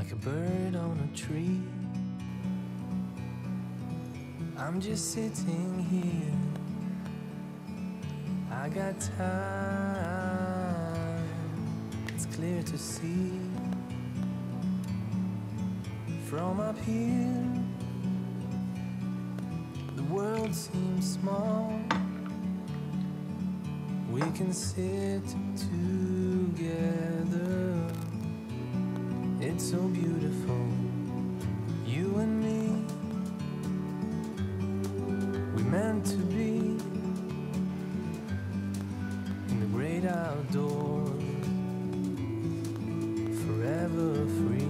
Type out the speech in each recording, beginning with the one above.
like a bird on a tree. I'm just sitting here, I got time, it's clear to see. From up here, the world seems small. We can sit together, it's so beautiful, you and me. We meant to be in the great outdoors, forever free.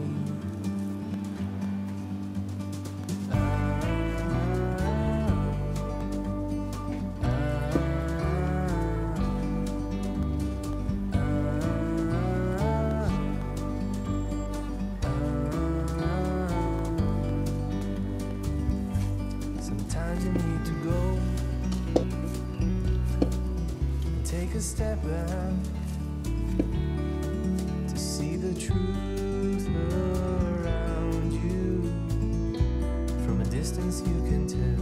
Sometimes you need to go and take a step back to see the truth around you. From a distance you can tell.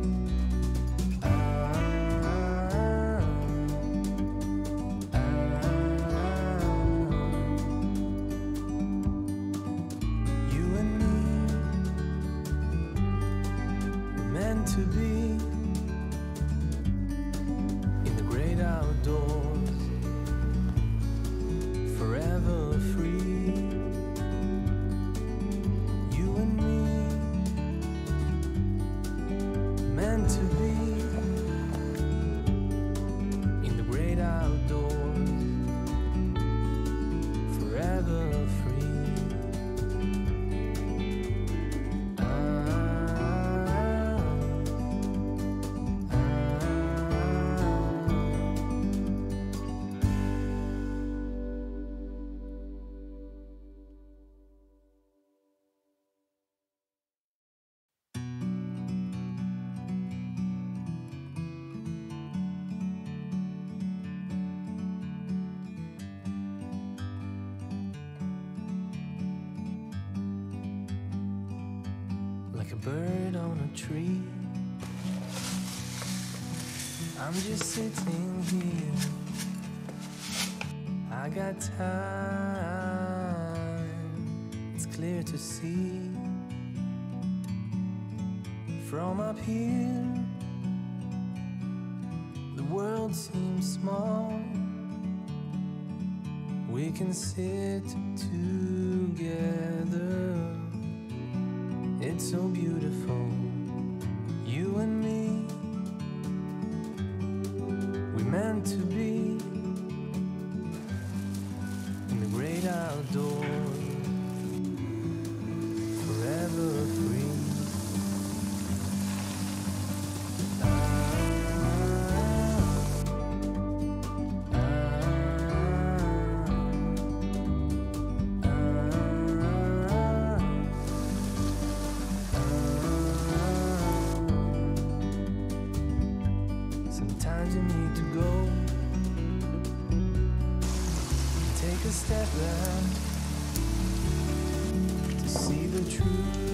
You and me, we're meant to be in the great outdoors, forever free. You and me, meant to be in the great outdoors, forever free. Like a bird on a tree, I'm just sitting here, I got time, it's clear to see. From up here, the world seems small. We can sit together, it's so beautiful, you and me. We meant to be in the great outdoors, forever free. Sometimes you need to go and take a step back to see the truth